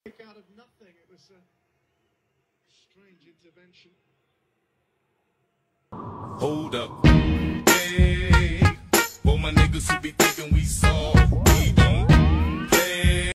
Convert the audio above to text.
Out of nothing, it was a strange intervention. Hold up, hey, for my niggas who be thinking we saw.